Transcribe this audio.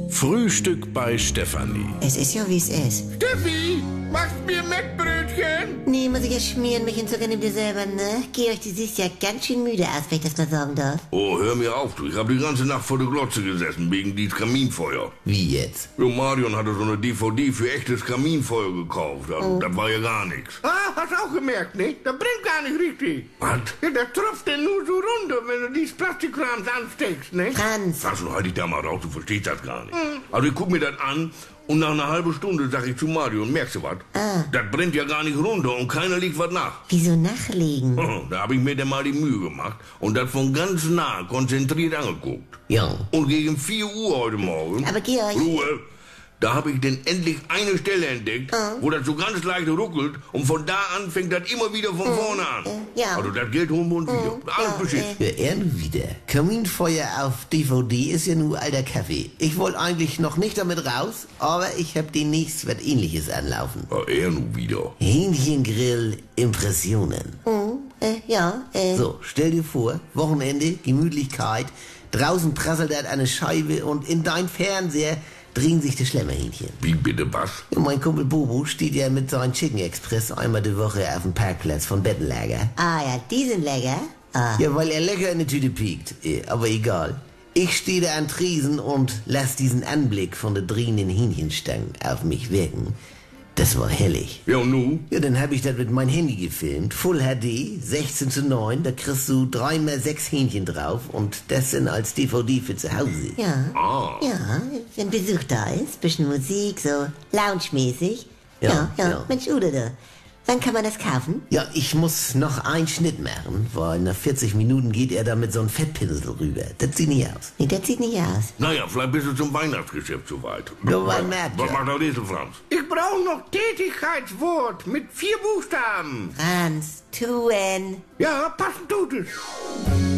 Frühstück bei Stefanie. Es ist ja, wie es ist. Steffi, machst mir Mettbrötchen? Nee, muss ich ja schmieren, mich und so gerne dir selber, ne? Georg, du siehst ja ganz schön müde aus, wenn ich das mal sagen darf. Oh, hör mir auf, du. Ich hab die ganze Nacht vor der Glotze gesessen, wegen dieses Kaminfeuer. Wie jetzt? Jo, Marion hatte so eine DVD für echtes Kaminfeuer gekauft. Also, das war ja gar nichts. Ah, hast auch gemerkt, ne? Das brennt gar nicht richtig. Was? Ja, das tropft denn nur so runter, wenn du dieses Plastikkrams ansteckst, ne? Franz, Sag schon, halt dich da mal raus, du verstehst das gar nicht. Also ich guck mir das an und nach einer halben Stunde sag ich zu Marion, merkst du was? Das brennt ja gar nicht runter und keiner liegt was nach. wieso nachlegen? Da hab ich mir dann mal die Mühe gemacht und das von ganz nah konzentriert angeguckt. Ja. Und gegen 4 Uhr heute Morgen... Aber Georg... Ruhe! Da habe ich denn endlich eine Stelle entdeckt, wo das so ganz leicht ruckelt und von da an fängt das immer wieder von vorne an. ja. Also das Geld holen wir uns wieder. Alles beschissen. Ja, er nun wieder. Kaminfeuer auf DVD ist ja nur alter Kaffee. Ich wollte eigentlich noch nicht damit raus, aber ich hab demnächst was Ähnliches anlaufen. Ja, er nun wieder. Hähnchengrill Impressionen. So, stell dir vor, Wochenende, Gemütlichkeit, draußen prasselt er eine Scheibe und in dein Fernseher drehen sich die Schlemmerhähnchen. Wie bitte was? Ja, mein Kumpel Bobo steht ja mit seinem Chicken Express einmal die Woche auf dem Parkplatz von Bettenlager. Ah ja, die sind lecker. Ah. Ja, weil er lecker in die Tüte piekt. Aber egal. Ich stehe da an Tresen und lass diesen Anblick von der drehenden Hähnchenstangen auf mich wirken. Das war herrlich. Ja, und nu? Ja, dann hab ich das mit meinem Handy gefilmt. Full HD, 16:9. Da kriegst du 3x6 Hähnchen drauf und das dann als DVD für zu Hause. Ja. Ah. Ja, wenn Besuch da ist, bisschen Musik, so lounge-mäßig. Ja. Mensch, Udo, da. Wann kann man das kaufen? Ja, ich muss noch einen Schnitt machen, weil nach 40 Minuten geht er da mit so einem Fettpinsel rüber. Das sieht nicht aus. Nee, das sieht nicht aus. Naja, vielleicht bist du zum Weihnachtsgeschäft soweit. Ja, man merkt Was ja. macht der Riesel, Franz? Ich brauche noch Tätigkeitswort mit 4 Buchstaben. Franz, tun. Ja, passend tut es.